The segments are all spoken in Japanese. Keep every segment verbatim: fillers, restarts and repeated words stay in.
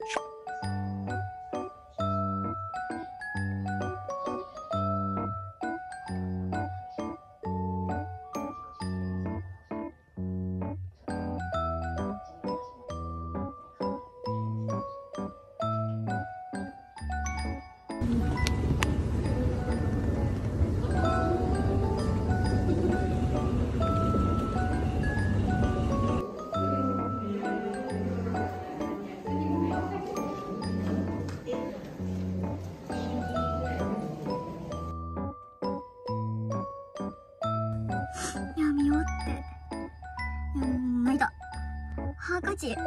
いや、見終わって。うん、泣いた。ハンカチ。必須。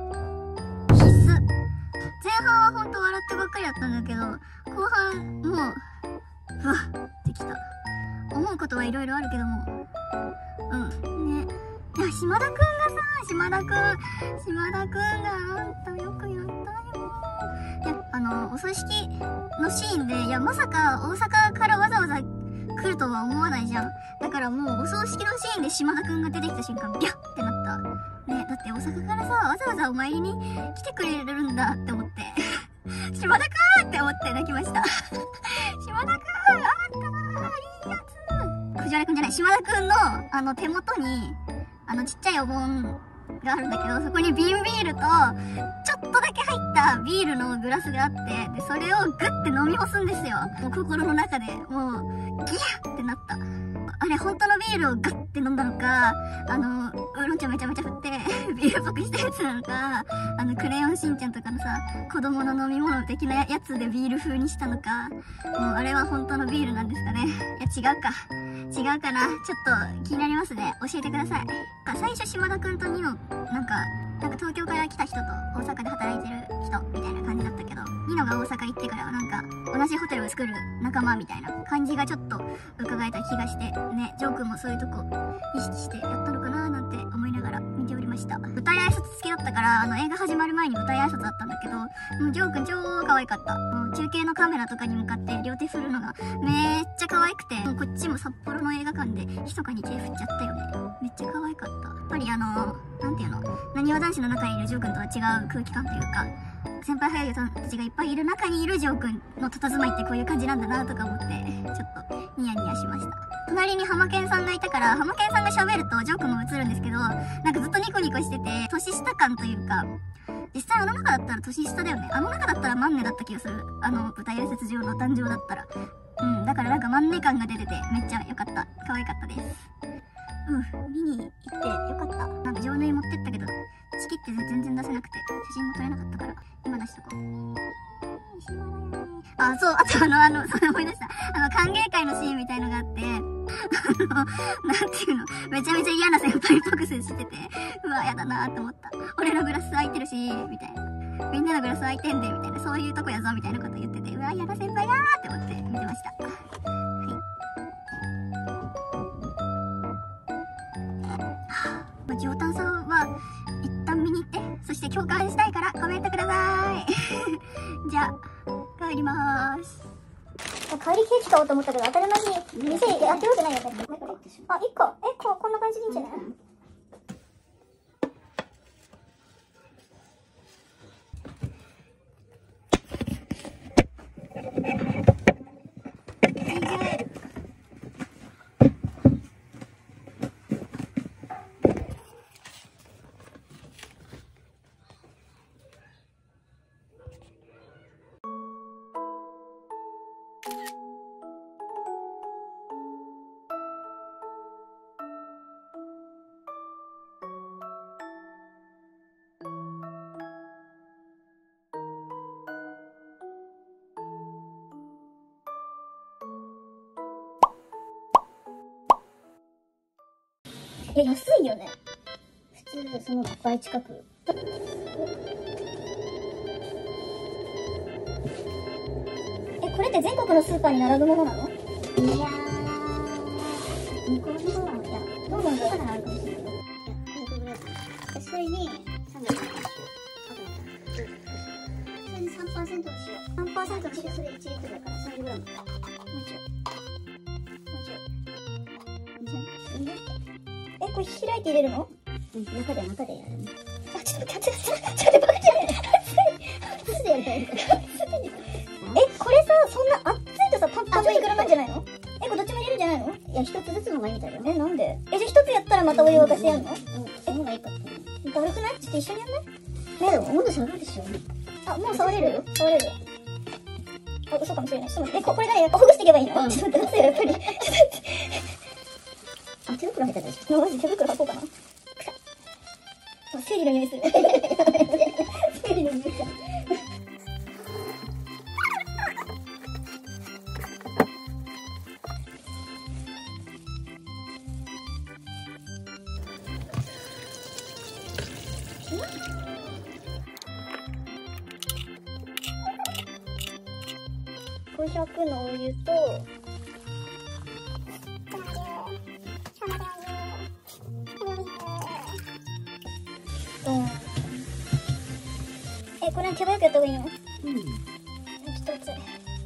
前半はほんと笑ってばっかりだったんだけど、後半、もう、ふわってきた。思うことはいろいろあるけども。うん。ね。いや、島田くんがさ、島田くん、島田くんがあんたよくやったよ。いや、あの、お葬式のシーンで、いや、まさか大阪からわざわざ来るとは思わないじゃん。だからもうお葬式のシーンで島田くんが出てきた瞬間、ギャッってなった。ね、だって大阪からさ、わざわざお参りに来てくれるんだって思って。島田くんって思って泣きました。島田くん、あんたいいやつ。藤原くんじゃない、島田くんの、あの手元に、あのちっちゃいお盆があるんだけど、そこに瓶ビールと、ちょっとだけ入ったビールのグラスがあって、で、それをグッて飲み干すんですよ。もう心の中で、もう、ギヤーってなった。あれ、本当のビールをガッて飲んだのか、あの、ウーロン茶めちゃめちゃ振って、ビールっぽくしたやつなのか、あの、クレヨンしんちゃんとかのさ、子供の飲み物的なやつでビール風にしたのか、もうあれは本当のビールなんですかね。いや、違うか。違うかな。ちょっと気になりますね。教えてください。最初、島田くんとニノ、なんか、なんか東京から来た人と大阪で働いてる人みたいな感じだったけど、ニノが大阪行ってからはなんか同じホテルを作る仲間みたいな感じがちょっと伺えた気がして、ね、ジョー君もそういうとこ意識してやったのかなーなんて思いながら見ておりました。舞台挨拶付きだったから、あの映画始まる前に舞台挨拶だったんだけど、もうジョー君超可愛かった。もう中継のカメラとかに向かって両手振るのがめっちゃ可愛くて、もうこっちも札幌の映画館で密かに手振っちゃったよね。めっちゃ可愛かった。やっぱりあのー、なんていうの、なにわ男子の中にいるジョー君とは違う空気感というか、先輩俳優さんたちがいっぱいいる中にいるジョー君の佇まいってこういう感じなんだなとか思って、ちょっとニヤニヤしました。隣にハマケンさんがいたから、ハマケンさんが喋るとジョー君も映るんですけど、なんかずっとニコニコしてて、年下感というか、実際あの中だったら年下だよね。あの中だったらマンネだった気がする。あの舞台挨拶上の誕生だったら。うん、だからなんかマンネ感が出ててめっちゃ良かった。可愛かったです。うん、見に行ってよかった。なんか上縫い持ってったけど、チキって全然出せなくて、写真も撮れなかったから、今出しとこう。あ、そう、あとあの、あの、それ思い出した。あの、歓迎会のシーンみたいのがあって、あの、なんていうの、めちゃめちゃ嫌な先輩っぽく接してて、うわ、やだなーって思った。俺のグラス空いてるし、みたいな。みんなのグラス空いてんで、みたいな。そういうとこやぞ、みたいなこと言ってて、うわ、嫌な先輩だーって思って見てました。はい。ジョータンさんは一旦見に行って、そして共感したいからコメントください。じゃあ、帰りまーす。帰りケーキ買おうと思ったけど、当たり前に店やってるわけないよね。あ、いっこ。え、ここんな感じでいいんじゃない？え、安いよね。普通その倍近く。え、これって全国のスーパーに並ぶものなの？いやー、向こうの方なの？いや、どんどんどんどんあるかもしれないけど。いや、これぐらい。それにさんびゃくえんの塩。あと、それに さんパーセント の塩。さんパーセント の塩、それいちリットルだから さんじゅうグラム。もうちょい。もうちょい。にせんえん？え、これ開いて入れるの？うん、中で中でやるね。あ、ちょっと待って、待って、待って、バカじゃない。 やんの？うん。え、もうがいいか。だるくない？ちょっと一緒にやんない？ね、でも温度下がるでしょ。あ、もう触れる？触れる？あ、嘘かもしれない。ちょっと待って。え、これ何？ほぐしていけばいいの？うん、ちょっと待って、やっぱり。ちょっと待って。あ、手袋入ったでしょ。マジ手袋履こうかな。くさ。あ、生理の匂いする。生理の匂いか。ごひゃくのお湯と、うん。え、これ手早くやった方がいいの？うん。ちょっと熱い。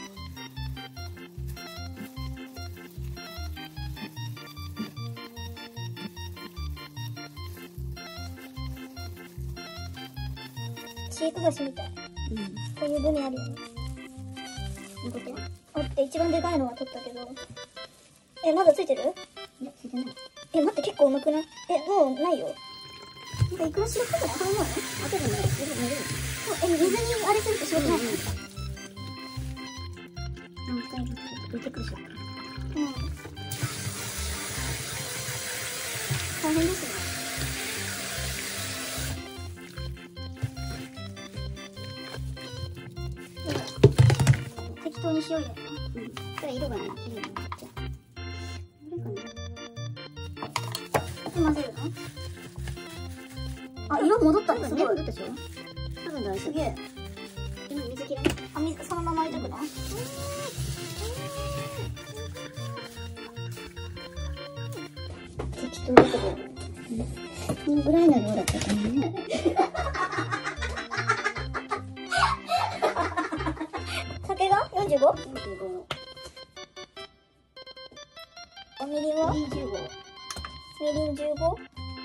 飼育菓子みたい。うん。こういうグミあるよね。どこ？あって一番でかいのは取ったけど。え、まだついてる？いや、ついてない。え、待って、結構重くない？え、もうないよ。なんかいくら白っぽくない？これもうね、後でね、水に入れる。え、水にあれすると白くない？うん。もう一回ちょっと浮いてくるしようか。うん。大変ですね。適当にしようよ。うん。これ色がね、綺麗になっちゃう。これかな。混ぜるの？あ、色戻ったんですね。戻ったでしょ？多分大丈夫。すげえ。今水切らない？あ、水そのまま入れとくの？適当だけど。このぐらいの量だったかなね。酒が よんじゅうご？ よんじゅうご。おみりんは？みりんじゅうご。みりんじゅうご？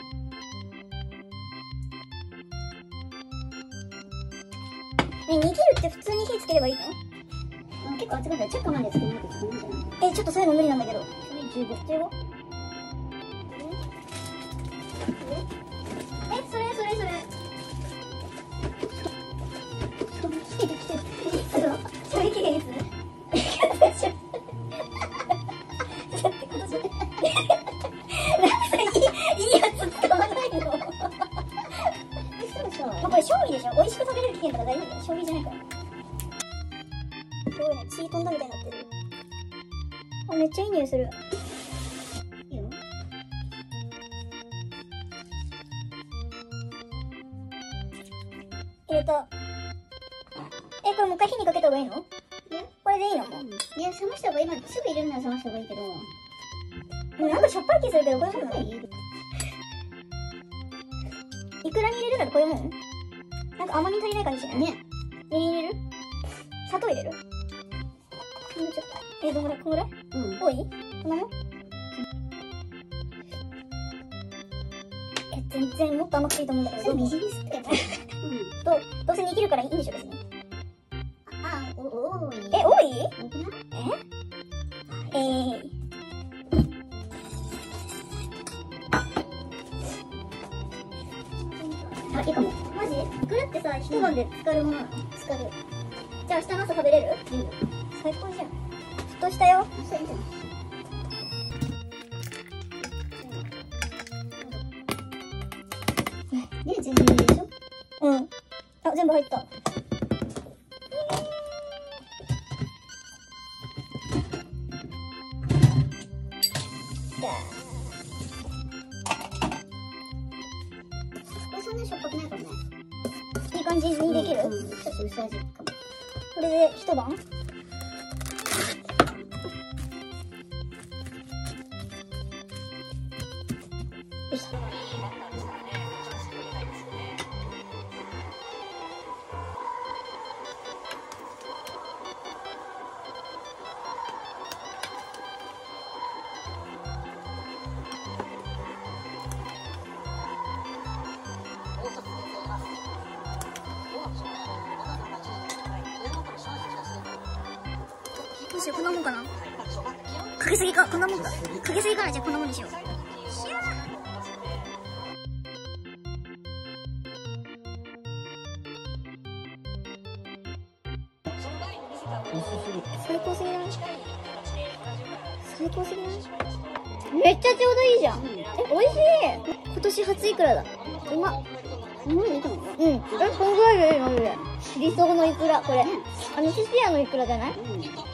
ね、握るって普通に火つければいいの？あ、結構熱くなる。ちょっとまでつけないとつかないんじゃない？え、ちょっとそういうの無理なんだけど。じゅうご。じゅうご？え、それそれそれ。それきれいにきてる。それきれいにする。だって今年なんかいいやつ使わないの。これ勝利でしょ。美味しく食べれる期限とか大丈夫だよ。勝利じゃないから。すごいね、血飛んだみたいになってる。あ、めっちゃいい匂いする。いいよ。入れた。え、これもう一回火にかけた方がいいの？これでいいの？もう。いや、冷ました方がいい。今すぐ入れるなら冷ました方がいいけど。もうなんかしょっぱい気するけど、これもんない？いくらに入れるならこういうもん？なんか甘み足りない感じしないね。みりん入れる？砂糖入れる？ほんのちょっと。え、どんぐらい？こんぐらい？うん。多い？こんなもん？え、全然もっと甘くていいと思うんだけど。そう、みじんですって。うん。どう、どうせ握るからいいんでしょ、別に。あ、お、多い。え、多い？多くない？え？えー。あ、いいかも。マジ？いくらってさ、一晩で浸かるものなの？浸かる。じゃあ明日の朝食べれる？うん。最高じゃん。沸騰したよ。そういいじゃん。ね、全部入れるでしょ？うん。あ、全部入った。これそんなしょっぱくないからね。いい感じにできる？うん、うん、ちょっと薄味かも。これで一晩？よし。どうしよう、こんなもんかな。かけすぎか、こんなもんか。かけすぎかな、じゃあこんなもんにしよう。 最高すぎない？最高すぎない？めっちゃちょうどいいじゃん。え、美味しい。今年初いくらだ。うまっ。うん、え、こんぐらいでいいの？マジで。理想のいくら、これ。あの、寿司屋のいくらじゃない？